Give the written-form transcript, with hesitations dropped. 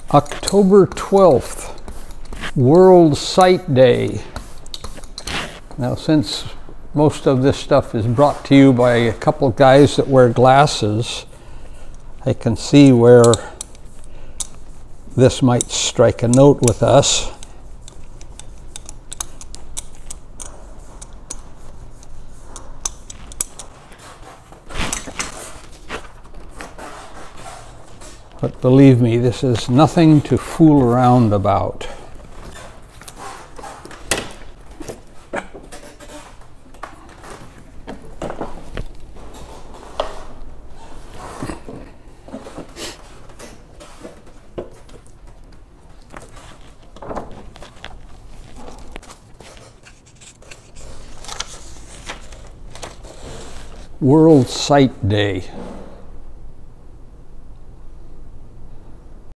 October 12th, World Sight Day. Now, since most of this stuff is brought to you by a couple of guys that wear glasses, I can see where this might strike a note with us. But believe me, this is nothing to fool around about. World Sight Day.